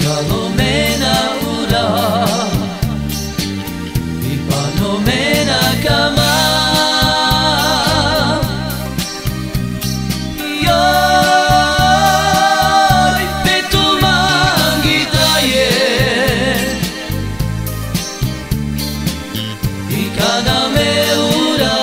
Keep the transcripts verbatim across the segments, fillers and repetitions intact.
Kalomena ura I panomena kama Yoi petumangi daye I kaname ura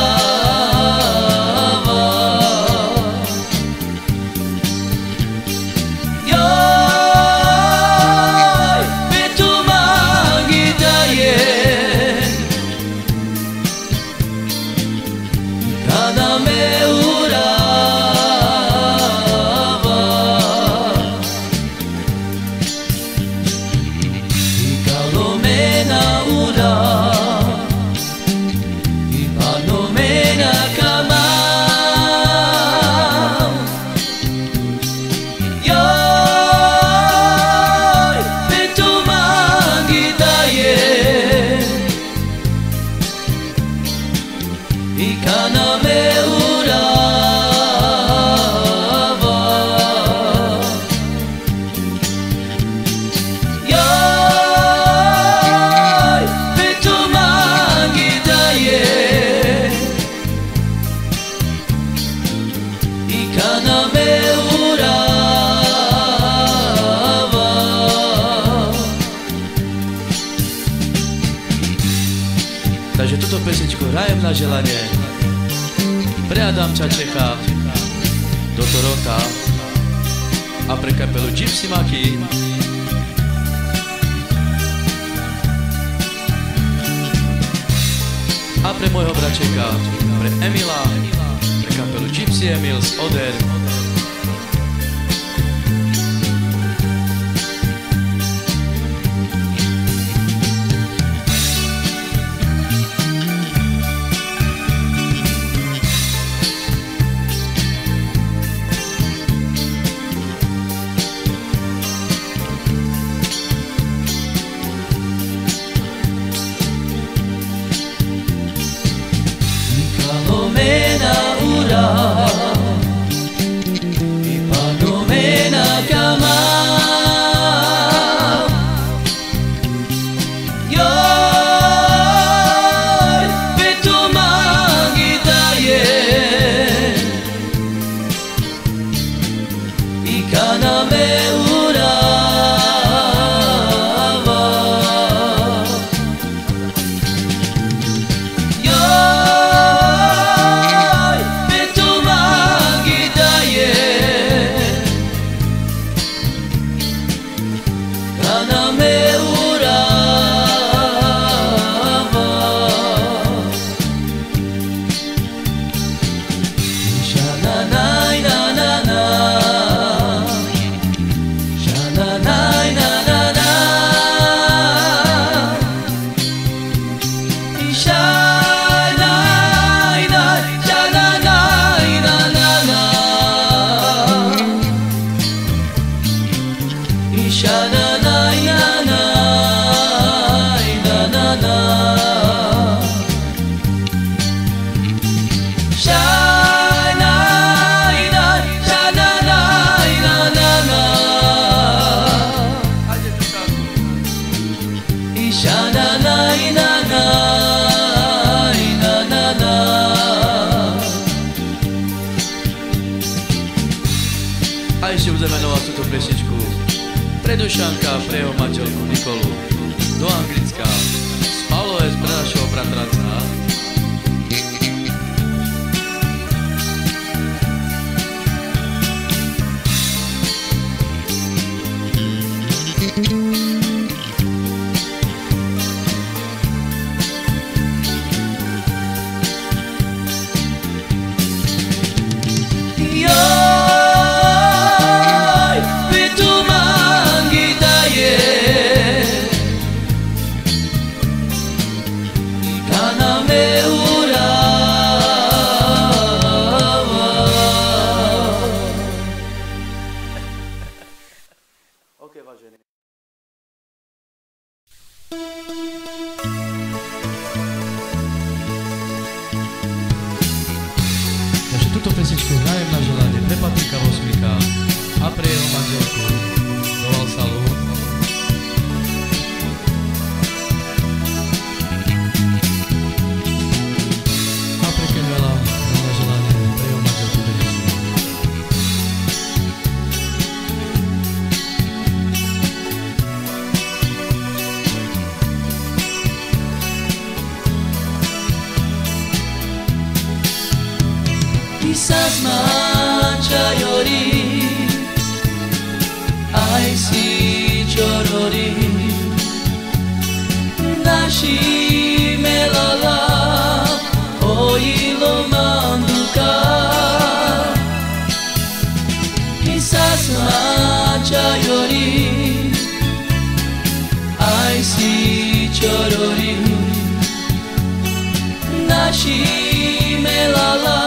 Takže tuto pesničku hrajem na želanie pre Adamča Čecha do Toronta a pre kapelu Gypsy Maki a pre môjho bračeka, pre Emila, pre kapelu Gypsy Emil z Oder. A ešte budeme venovať túto pesničku pre Dušanka, pre jeho manželku Nikolu do Anglicka z Pavlové pre našeho bratranca. Takže túto pesničku hrajem na želanie pre Patrika Vosmika a pre jeho manželku do Valsalu. Quizás machayori ai si chorori nashi melala oilo manduka Quizás machayori ai si chorori nashi melala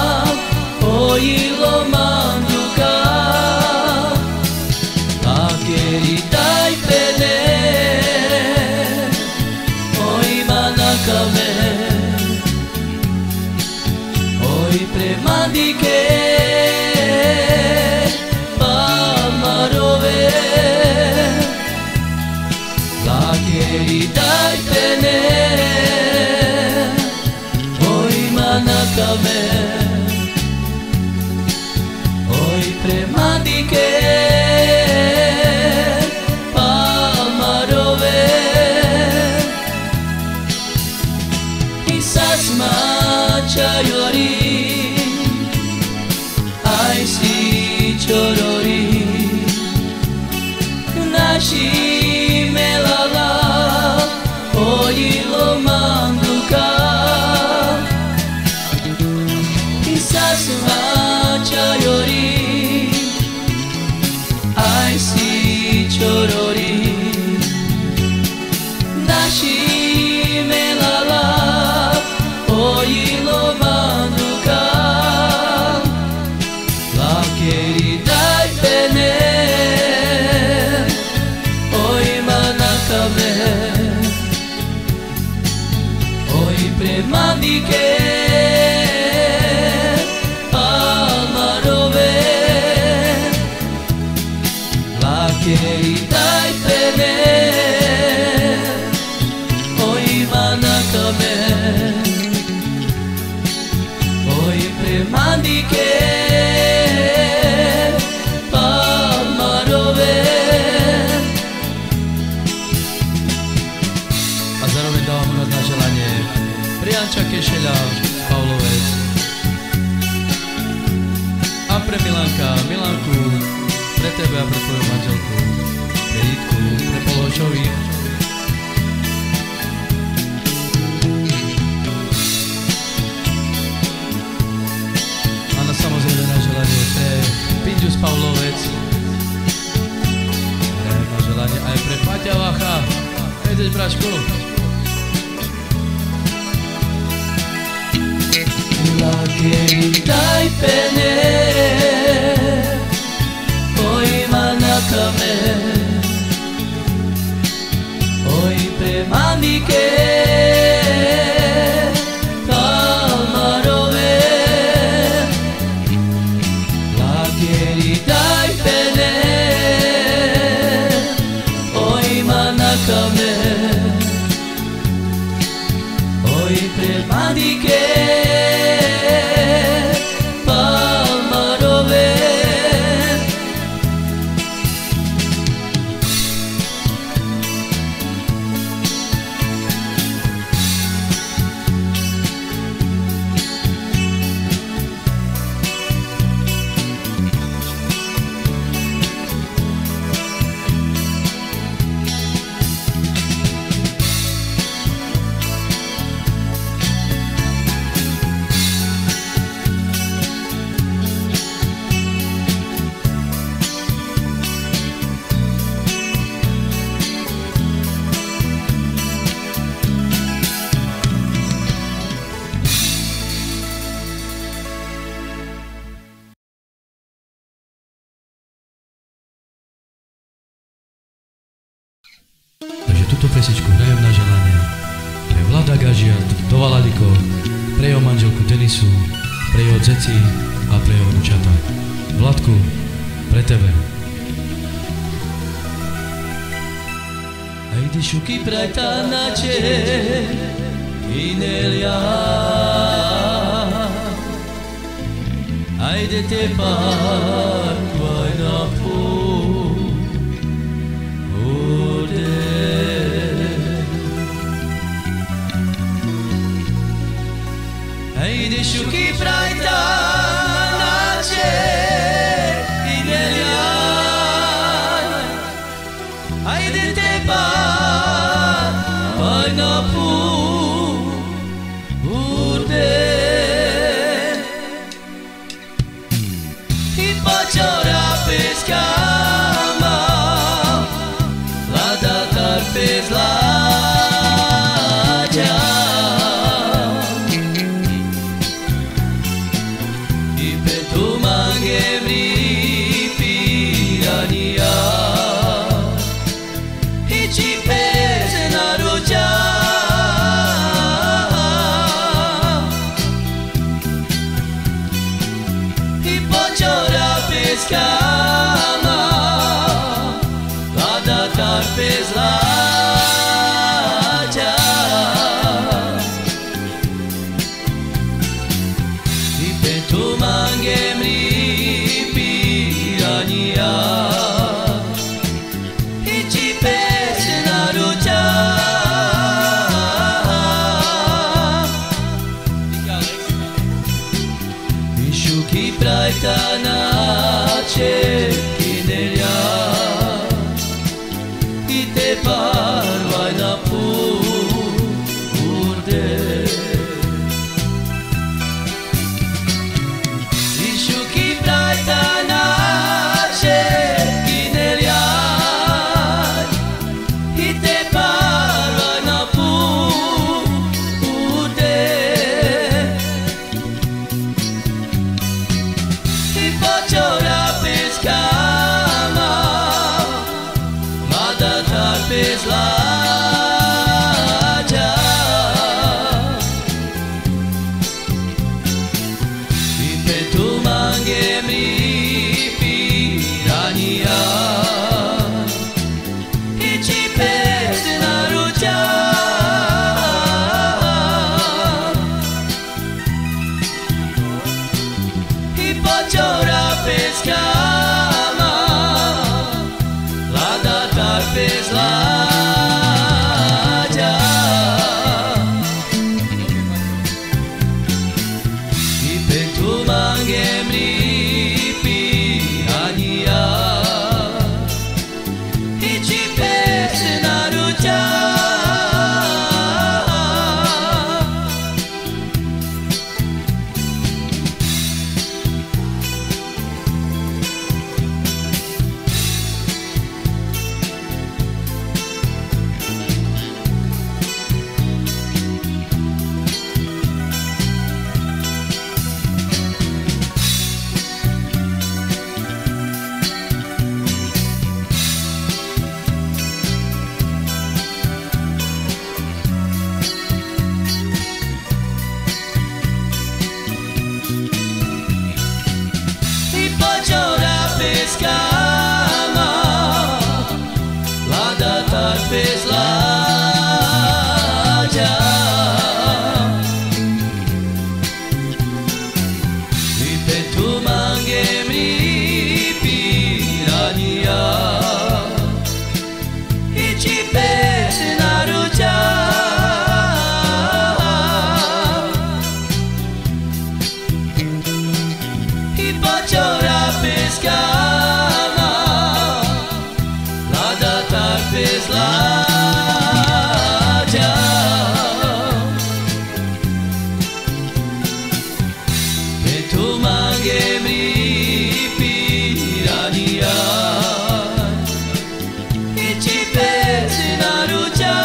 oilo manduka Akeritai pene oi manakame oi premandike pamarove Akeritai pene oi manakame oi premandike pamarove Quizás machayori ai si chorori nashi melala oilo manduka Quizás machayori ai si chorori nashi melala oilo manduka La queridai pene oi manakame oi premandike pamarove La queridai pene oi manakame oi premandike pamarove A zároveň dávam hľad na želanie Prijanča Kešeľa z Pavlovec a pre Milanka, Milanku, pre tebe a pre tvoju manželku, pre Jitku, pre Poločovi a na samozrejme na želanie pre Pinďu z Pavlovec, na želanie aj pre Paťa Vacha, ideš brať školu. La queridai pene oi manakame oi premandike pamarove La queridai pene oi manakame oi premandike pamarove Takže túto pesničku hrajem na želanie pre Vlada Gažia, do Valaliko, pre jeho manželku Denisu, pre jeho dzeci a pre jeho vnúčata. Vladku, pre tebe. Ajde šuki prajta nače Inelja Ajde te parkvaj na put Ode Ajde šuki prajta Hajdete pár, aj na púde. I pačora peskama, lada tarpe zlađa. I petu mange vri piranija. I čipe se naruča. I počora peskama, lada tarpe zlađa. I petu mange mri piranija. I čipe se naruča. I šuki prajta nače kinerja. I te parvaj na purde. I šuki prajta nače kinerja. I te parvaj na purde. I počora peskama, lada tarpe zlađa. I petu mange mri piranija. I čipe se naruča. I počora peskama, lada tarpe zlađa. I petu mange mri piranija. I čipe se naruča. I počora peskama, lada tarpe zlađa. I petu mange mri piranija. I čipe se naruča. I počora peskama, lada tarpe zlađa. Petu mange mri piranija. I čipe se naruča.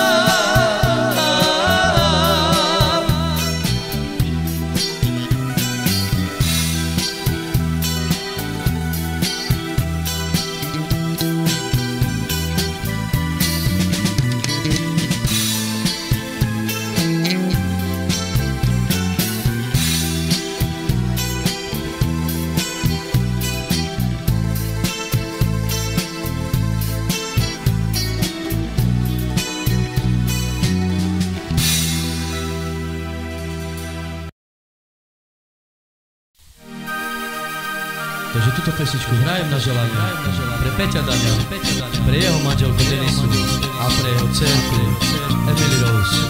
Takže túto pesničku hrajem na želanie pre Peťa Daňa, pre jeho manželku Denisu a pre jeho dcerku Emily Rose.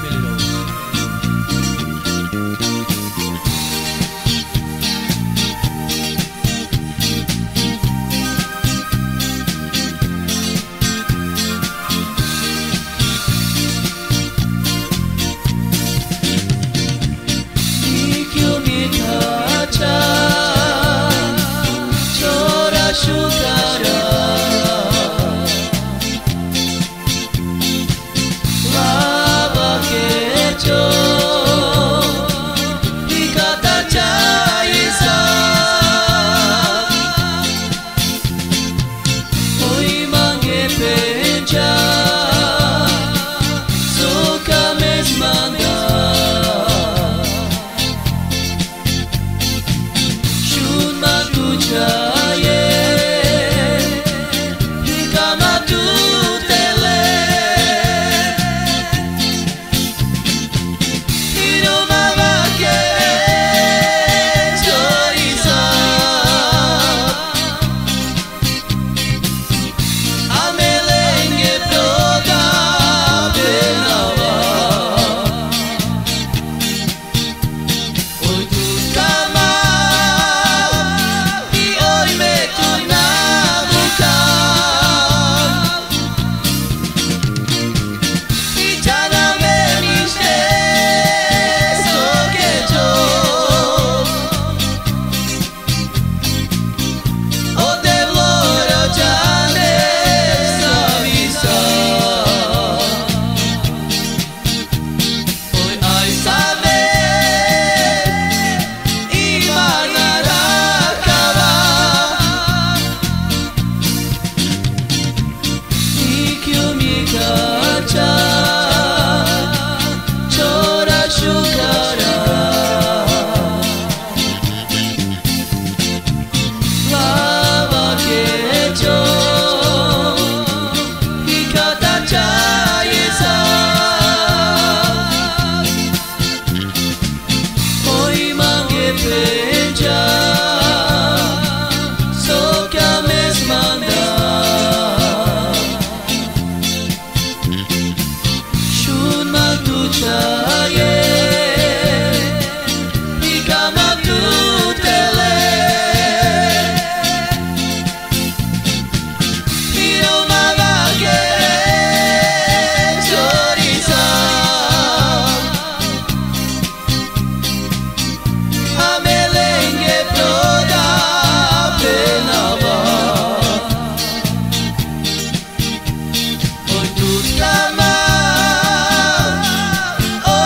Oh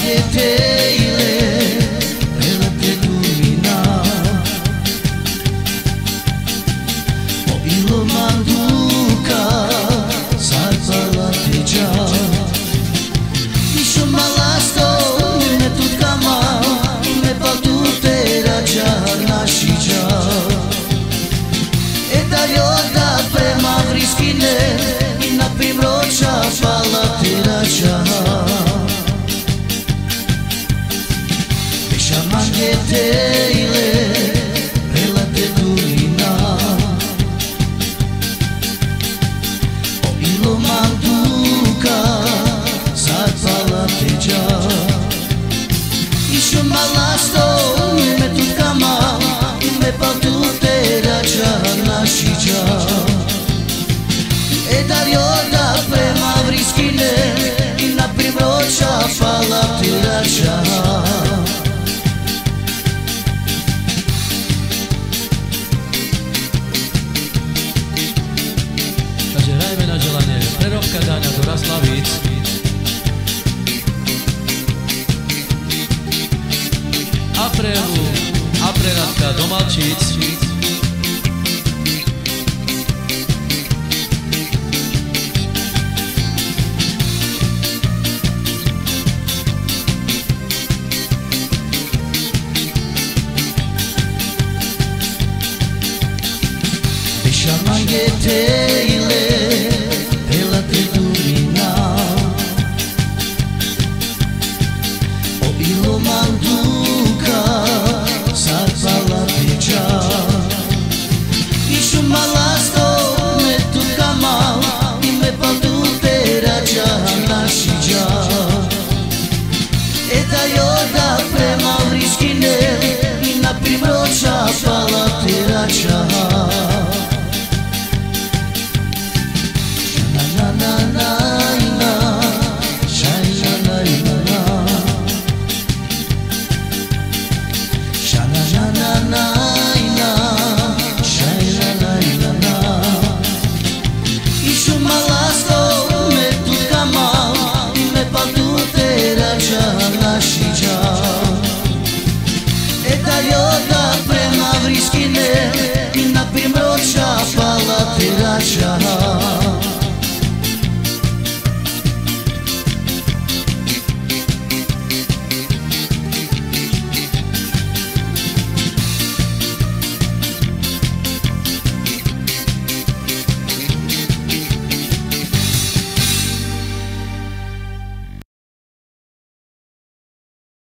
mangheteile Ela te lumina O ilo manduka Sarpa la te già Isho malasto Me tut kama Me patu te raja naši già E da joda prema vriskine I na primroča pala te raja Peša mangheteile Ela te lumina O ilo manduka Sarpa la te già Isho malasto Me tut kama Me patu te raja naši già E da joda prema vriskine I na primroča pala te raja Takže hrajme na želanie. Prerovka Dáňa do Raslavíc. A pre Evu, a pre Radka do Malčíc. Peša mangheteile Ela te lumina O ilo manduka Sarpa la te già Isho malasto Me tut kama I me patu te raja naši già E da joda prema vriskine I na primroča pala te raja Isho malasto